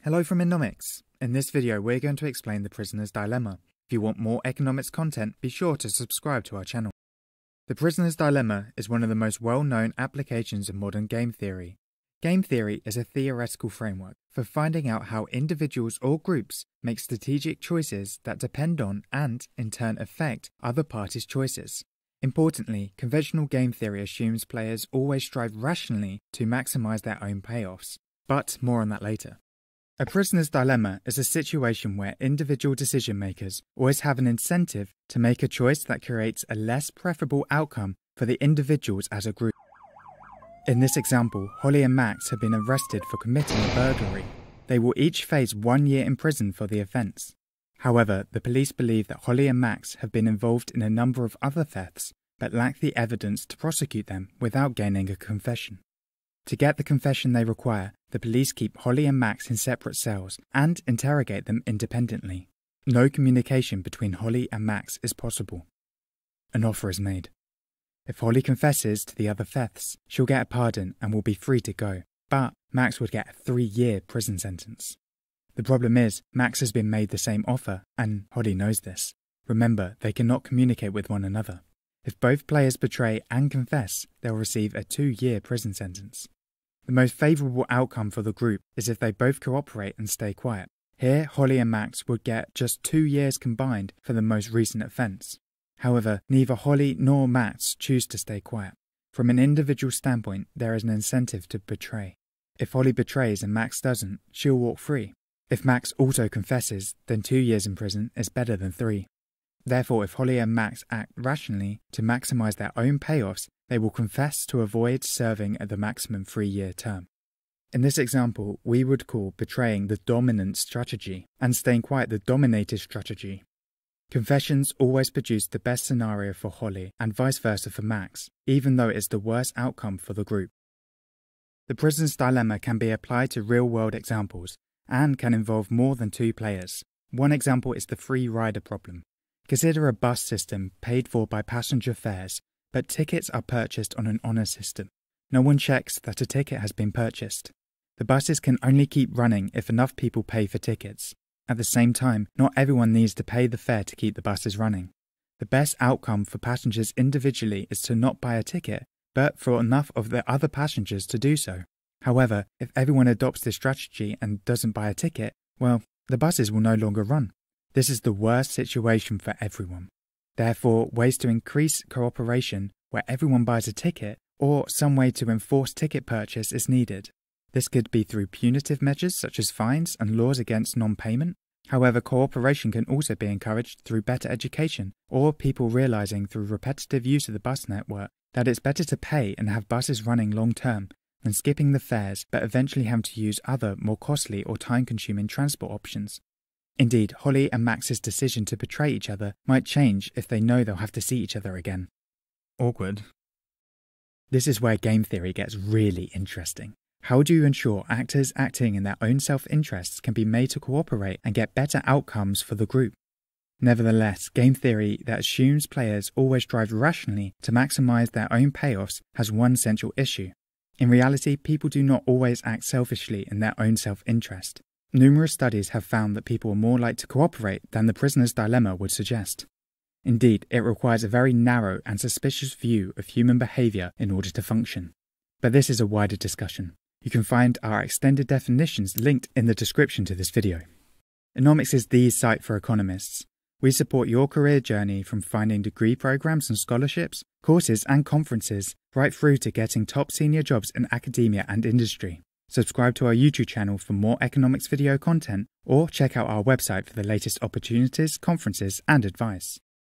Hello from INOMICS. In this video, we're going to explain the prisoner's dilemma. If you want more economics content, be sure to subscribe to our channel. The prisoner's dilemma is one of the most well-known applications of modern game theory. Game theory is a theoretical framework for finding out how individuals or groups make strategic choices that depend on and, in turn, affect other parties' choices. Importantly, conventional game theory assumes players always strive rationally to maximize their own payoffs. But more on that later. A prisoner's dilemma is a situation where individual decision makers always have an incentive to make a choice that creates a less preferable outcome for the individuals as a group. In this example, Holly and Max have been arrested for committing a burglary. They will each face 1 year in prison for the offence. However, the police believe that Holly and Max have been involved in a number of other thefts, but lack the evidence to prosecute them without gaining a confession. To get the confession they require, the police keep Holly and Max in separate cells and interrogate them independently. No communication between Holly and Max is possible. An offer is made. If Holly confesses to the other thefts, she'll get a pardon and will be free to go, but Max would get a 3-year prison sentence. The problem is, Max has been made the same offer, and Holly knows this. Remember, they cannot communicate with one another. If both players betray and confess, they'll receive a 2-year prison sentence. The most favourable outcome for the group is if they both cooperate and stay quiet. Here, Holly and Max would get just 2 years combined for the most recent offence. However, neither Holly nor Max choose to stay quiet. From an individual standpoint, there is an incentive to betray. If Holly betrays and Max doesn't, she'll walk free. If Max also confesses, then 2 years in prison is better than 3. Therefore, if Holly and Max act rationally to maximise their own payoffs, they will confess to avoid serving at the maximum 3-year term. In this example, we would call betraying the dominant strategy and staying quiet the dominated strategy. Confessions always produce the best scenario for Holly and vice versa for Max, even though it's the worst outcome for the group. The prisoner's dilemma can be applied to real-world examples and can involve more than 2 players. One example is the free rider problem. Consider a bus system paid for by passenger fares, but tickets are purchased on an honour system. No one checks that a ticket has been purchased. The buses can only keep running if enough people pay for tickets. At the same time, not everyone needs to pay the fare to keep the buses running. The best outcome for passengers individually is to not buy a ticket, but for enough of the other passengers to do so. However, if everyone adopts this strategy and doesn't buy a ticket, well, the buses will no longer run. This is the worst situation for everyone. Therefore, ways to increase cooperation where everyone buys a ticket or some way to enforce ticket purchase is needed. This could be through punitive measures such as fines and laws against non-payment. However, cooperation can also be encouraged through better education or people realising through repetitive use of the bus network that it's better to pay and have buses running long-term than skipping the fares but eventually having to use other more costly or time-consuming transport options. Indeed, Holly and Max's decision to betray each other might change if they know they'll have to see each other again. Awkward. This is where game theory gets really interesting. How do you ensure actors acting in their own self-interests can be made to cooperate and get better outcomes for the group? Nevertheless, game theory that assumes players always drive rationally to maximize their own payoffs has one central issue. In reality, people do not always act selfishly in their own self-interest. Numerous studies have found that people are more likely to cooperate than the prisoner's dilemma would suggest. Indeed, it requires a very narrow and suspicious view of human behaviour in order to function. But this is a wider discussion. You can find our extended definitions linked in the description to this video. INOMICS is the site for economists. We support your career journey from finding degree programs and scholarships, courses and conferences, right through to getting top senior jobs in academia and industry. Subscribe to our YouTube channel for more economics video content, or check out our website for the latest opportunities, conferences and advice.